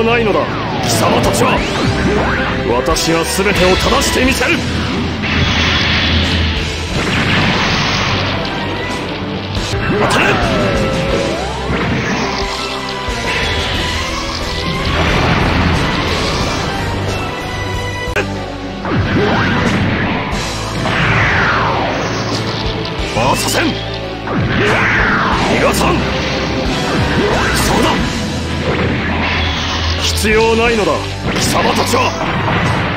要ないのだ。貴様たちは私が全てを正してみせる。当たれ。させん。逃がさん。そうだ。必要ないのだ貴様たちは。